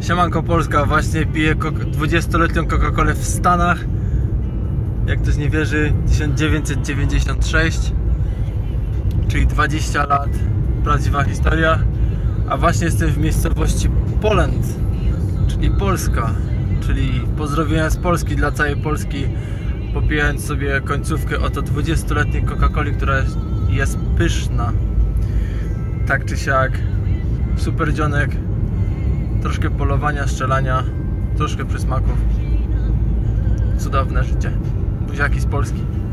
Siemanko Polska, właśnie piję 20-letnią Coca-Colę w Stanach. Jak ktoś nie wierzy, 1996, czyli 20 lat, prawdziwa historia. A właśnie jestem w miejscowości Poland, czyli Polska, czyli pozdrowienia z Polski dla całej Polski, popijając sobie końcówkę oto 20-letniej Coca-Coli, która jest pyszna. Tak czy siak, super dzionek, troszkę polowania, strzelania, troszkę przysmaków. Cudowne życie. Buziaki z Polski.